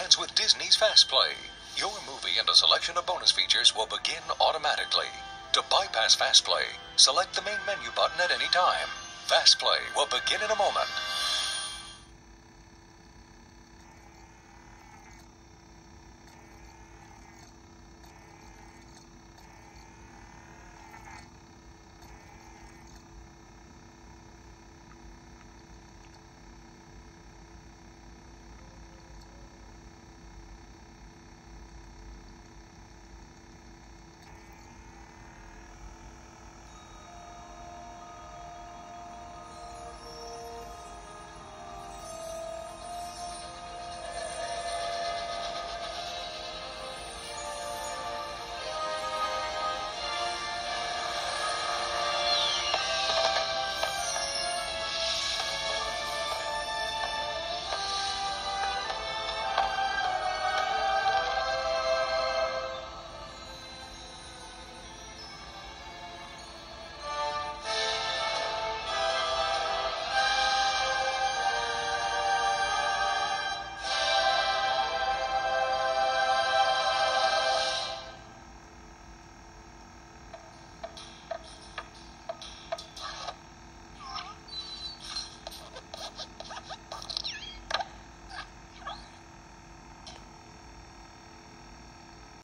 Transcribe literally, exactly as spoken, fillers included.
begins with Disney's Fast Play. Your movie and a selection of bonus features will begin automatically. To bypass Fast Play, select the main menu button at any time. Fast Play will begin in a moment.